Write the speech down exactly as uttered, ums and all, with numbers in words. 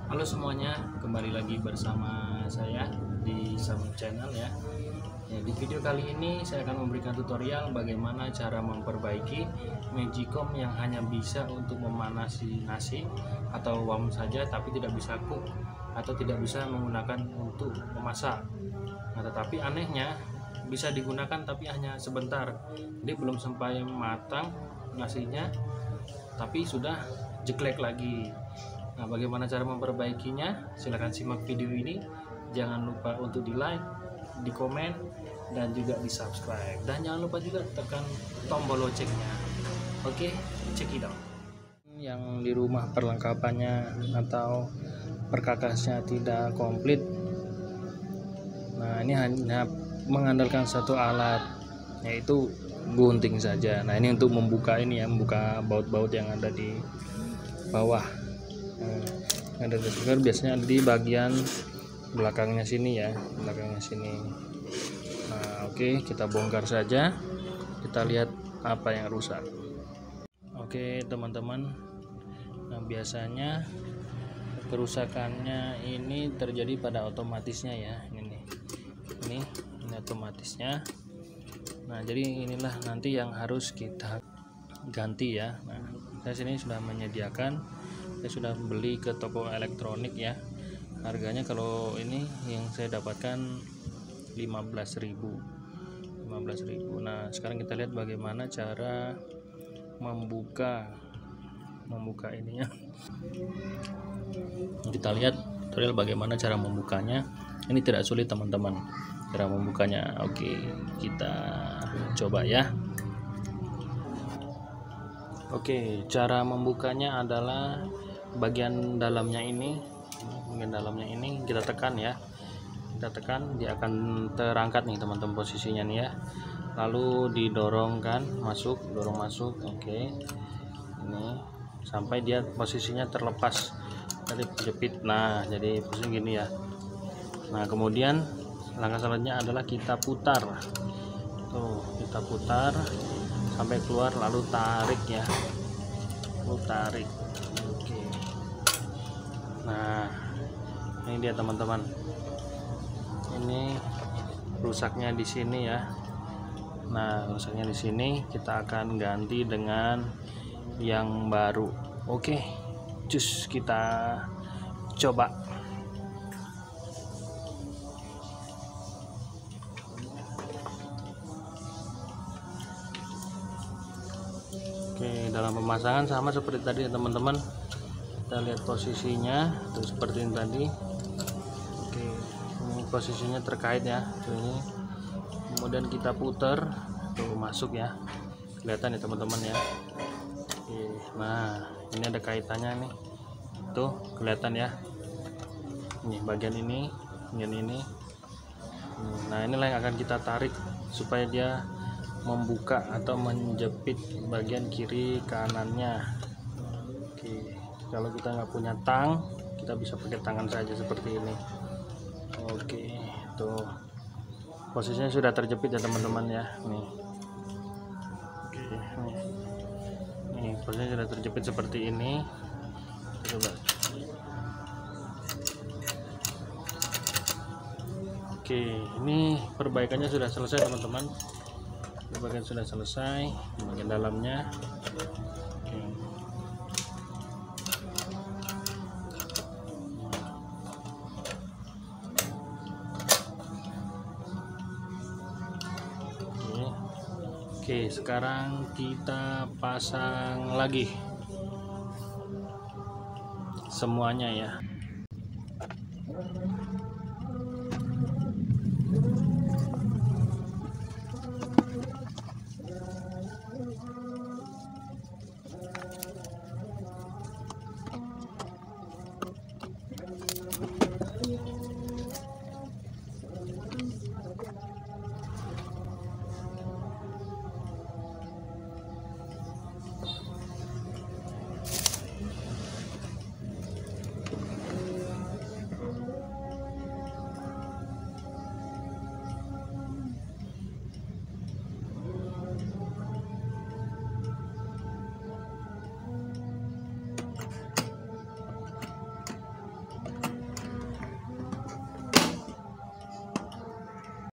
Halo semuanya, kembali lagi bersama saya di Samu Channel ya. Ya, di video kali ini saya akan memberikan tutorial bagaimana cara memperbaiki Magicom yang hanya bisa untuk memanasi nasi atau warm saja, tapi tidak bisa cook atau tidak bisa menggunakan untuk memasak. Nah, tetapi anehnya bisa digunakan tapi hanya sebentar. Jadi belum sampai matang nasinya, tapi sudah jelek lagi. Nah, bagaimana cara memperbaikinya? Silahkan simak video ini. Jangan lupa untuk di like, di komen, dan juga di subscribe. Dan jangan lupa juga tekan tombol loncengnya. Oke, check it out. Yang di rumah perlengkapannya atau perkakasnya tidak komplit. Nah, ini hanya mengandalkan satu alat, yaitu gunting saja. Nah, ini untuk membuka ini ya, membuka baut-baut yang ada di bawah. Nah, ada speaker biasanya ada di bagian belakangnya sini ya, belakangnya sini. Nah, oke, okay, kita bongkar saja. Kita lihat apa yang rusak. Oke, okay, teman-teman. Nah, biasanya kerusakannya ini terjadi pada otomatisnya ya. Ini, ini, ini otomatisnya. Nah, jadi inilah nanti yang harus kita ganti ya. Nah, saya sini sudah menyediakan. Saya sudah beli ke toko elektronik ya. Harganya kalau ini yang saya dapatkan lima belas ribu. Nah, sekarang kita lihat bagaimana cara membuka membuka ininya. Kita lihat tutorial bagaimana cara membukanya. Ini tidak sulit teman-teman. Cara membukanya. Oke, kita coba ya. Oke, cara membukanya adalah bagian dalamnya ini, bagian dalamnya ini kita tekan ya, kita tekan, dia akan terangkat nih teman-teman posisinya nih ya, lalu didorongkan masuk, dorong masuk, oke, ini sampai dia posisinya terlepas dari jepit. Nah, jadi posisi gini ya. Nah, kemudian langkah selanjutnya adalah kita putar, tuh kita putar sampai keluar, lalu tarik ya, lalu tarik. Nah, ini dia teman-teman. Ini rusaknya di sini ya. Nah, rusaknya di sini, kita akan ganti dengan yang baru. Oke, cus kita coba. Oke, dalam pemasangan sama seperti tadi ya teman-teman. Kita lihat posisinya tuh seperti ini tadi. Oke, ini posisinya terkait ya, tuh ini. Kemudian kita putar, tuh masuk ya, kelihatan ya teman-teman ya. Oke, nah ini ada kaitannya nih, tuh kelihatan ya. Ini bagian ini, bagian ini. Nah, inilah yang akan kita tarik supaya dia membuka atau menjepit bagian kiri kanannya. Oke. Kalau kita nggak punya tang, kita bisa pakai tangan saja seperti ini. Oke, tuh posisinya sudah terjepit ya teman-teman ya. Nih, oke, nih, nih posisinya sudah terjepit seperti ini. Coba. Oke, ini perbaikannya sudah selesai teman-teman. Perbaikan sudah selesai, bagian dalamnya. Oke. Oke, sekarang kita pasang lagi semuanya ya.